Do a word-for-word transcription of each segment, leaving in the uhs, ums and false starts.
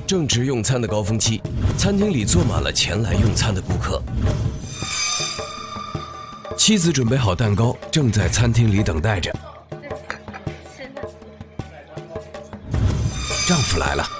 正值用餐的高峰期，餐厅里坐满了前来用餐的顾客。妻子准备好蛋糕，正在餐厅里等待着。丈夫来了。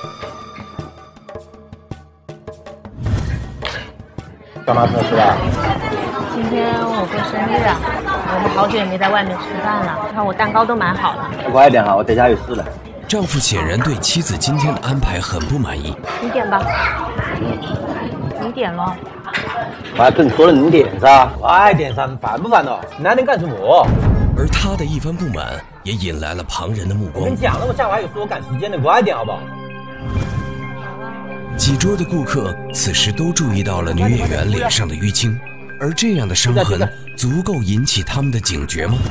干嘛出去了？ 今天我过生日啊，我们好久也没在外面吃饭了。你看我蛋糕都买好了。 快点哈，我等下有事了。 丈夫显然对妻子今天的安排很不满意。 你点吧。你点咯。 我还跟你说了你点噻，快点噻，烦不烦哦？你来点干什么？ 而他的一番不满也引来了旁人的目光。 我跟你讲了，我下午还有事，我赶时间的，快点好不好？ 几桌的顾客此时都注意到了女演员脸上的淤青，而这样的伤痕足够引起他们的警觉吗？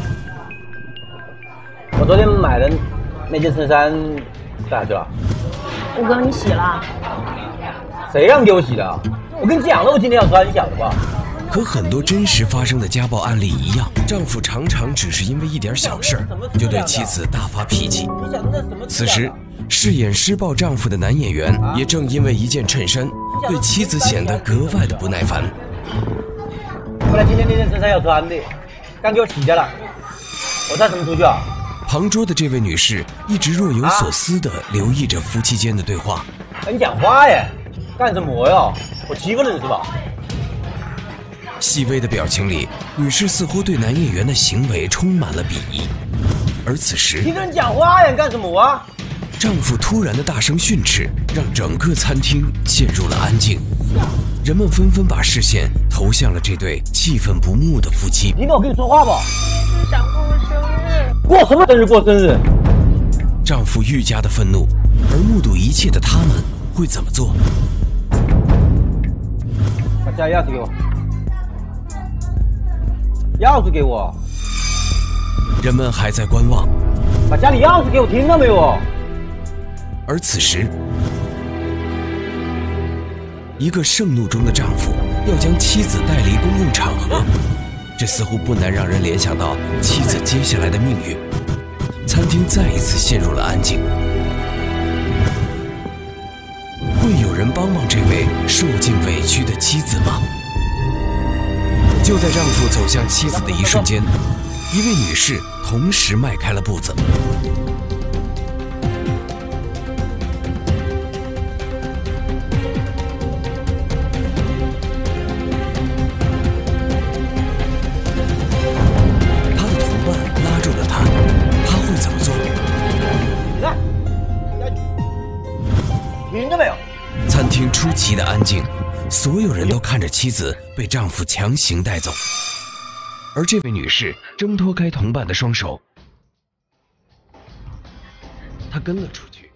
我昨天买的那件衬衫干啥去了？ 我哥你洗了？ 谁让给我洗的？我跟你讲了，我今天要穿，你晓得吧？ 和很多真实发生的家暴案例一样，丈夫常常只是因为一点小事就对妻子大发脾气。此时饰演施暴丈夫的男演员也正因为一件衬衫对妻子显得格外的不耐烦。 本来今天那件衬衫要穿的，刚给我洗掉了，我穿什么出去啊？ 旁桌的这位女士一直若有所思地留意着夫妻间的对话。 跟你讲话耶，干什么哟？我欺负人是吧？ 细微的表情里，女士似乎对男演员的行为充满了鄙夷。而此时， 你跟人讲话呀，干什么啊？ 丈夫突然的大声训斥，让整个餐厅陷入了安静。人们纷纷把视线投向了这对气愤不睦的夫妻。 你跟我跟你说话吧。 想过我生日。 过什么生日？过生日。 丈夫愈加的愤怒，而目睹一切的他们会怎么做？ 把家里钥匙给我。钥匙给我。 人们还在观望。 把家里钥匙给我，听到没有？ 而此时，一个盛怒中的丈夫要将妻子带离公共场合，这似乎不难让人联想到妻子接下来的命运。餐厅再一次陷入了安静。会有人帮忙这位受尽委屈的妻子吗？就在丈夫走向妻子的一瞬间，一位女士同时迈开了步子。她的同伴拉住了她，她会怎么做？ 来，听到没有？ 餐厅出奇的安静，所有人都看着妻子被丈夫强行带走。而这位女士挣脱开同伴的双手，她跟了出去。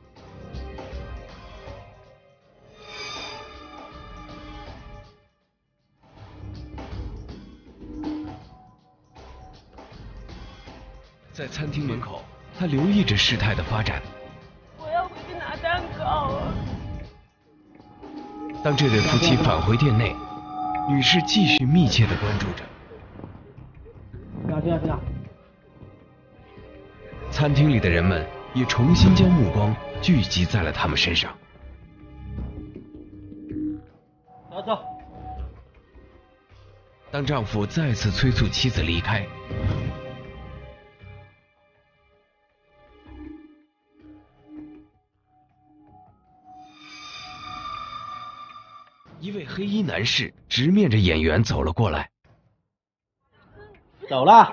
在餐厅门口，她留意着事态的发展。 我要回去拿蛋糕啊！ 当这对夫妻返回店内，女士继续密切地关注着。 听听听。 餐厅里的人们也重新将目光聚集在了他们身上。 走走。 当丈夫再次催促妻子离开，一位黑衣男士直面着演员走了过来。 走了。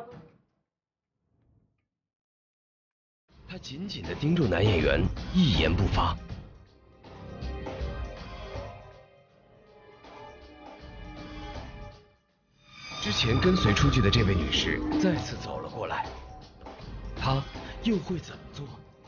他紧紧地盯住男演员，一言不发。之前跟随出去的这位女士再次走了过来，她又会怎么做？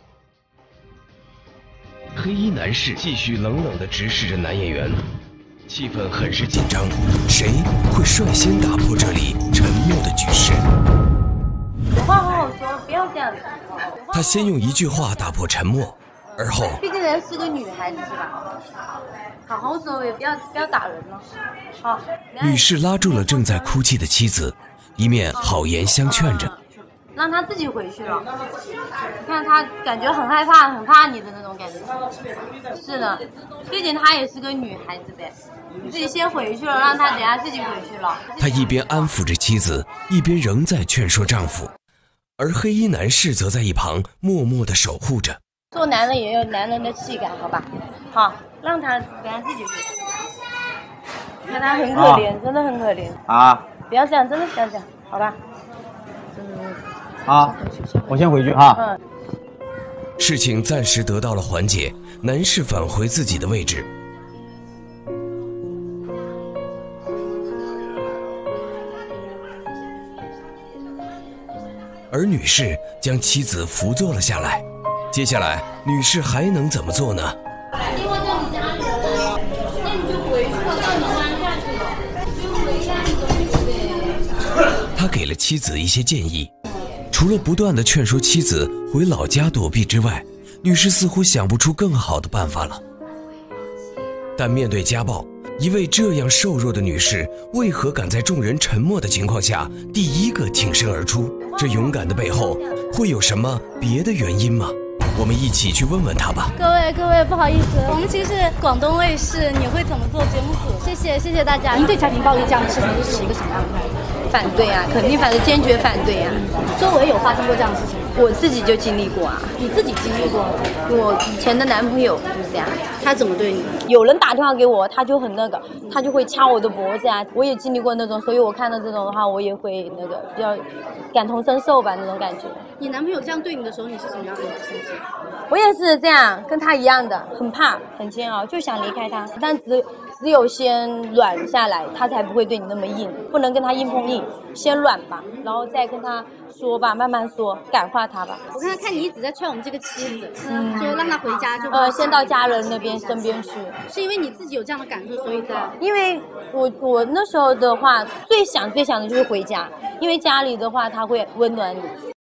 黑衣男士继续冷冷地直视着男演员，气氛很是紧张，谁会率先打破这里沉默的局势？ 有话好好说，不要这样子。 他先用一句话打破沉默，而后毕竟人是个女孩子是吧？好好说，也不要不要打人了。好。 女士拉住了正在哭泣的妻子，一面好言相劝着。 让他自己回去了。看他感觉很害怕，很怕你的那种感觉。是的，毕竟她也是个女孩子呗。你自己先回去了，让她等下自己回去了。 她一边安抚着妻子，一边仍在劝说丈夫，而黑衣男士则在一旁默默地守护着。 做男人也有男人的气概，好吧？好，让他等下自己回去。看他很可怜、啊，真的很可怜啊！ 不要这样，真的不要这样，好吧？ 好，我先回去哈。嗯。 事情暂时得到了缓解，男士返回自己的位置。而女士将妻子扶坐了下来。接下来，女士还能怎么做呢？ 打电话叫你家里人，那你就回去了，到你乡下去了，就回家你总得呗。 他给了妻子一些建议，除了不断地劝说妻子回老家躲避之外，女士似乎想不出更好的办法了。但面对家暴，一位这样瘦弱的女士为何敢在众人沉默的情况下第一个挺身而出？这勇敢的背后会有什么别的原因吗？我们一起去问问她吧。 各位各位，不好意思，我们其实是广东卫视你会怎么做节目组，谢谢谢谢大家。您对家庭暴力这样的事情是持一个什么样的态度？ 反对啊，肯定反对，坚决反对啊。 周围有发生过这样的事情？ 我自己就经历过啊。 你自己经历过？ 我以前的男朋友就是这样。 他怎么对你？ 有人打电话给我，他就很那个，他就会掐我的脖子啊。我也经历过那种，所以我看到这种的话，我也会那个比较感同身受吧，那种感觉。 你男朋友这样对你的时候，你是什么样的心情？ 我也是这样，跟他一样的，很怕，很煎熬，就想离开他。但只只有先软下来，他才不会对你那么硬，不能跟他硬碰硬，先软吧，然后再跟他说吧，慢慢说，感化他吧。 我看他看你一直在劝我们这个妻子，嗯，说让他回家就呃，先到家人那边身边去。 是因为你自己有这样的感受，所以在。 因为我我那时候的话，最想最想的就是回家，因为家里的话他会温暖你。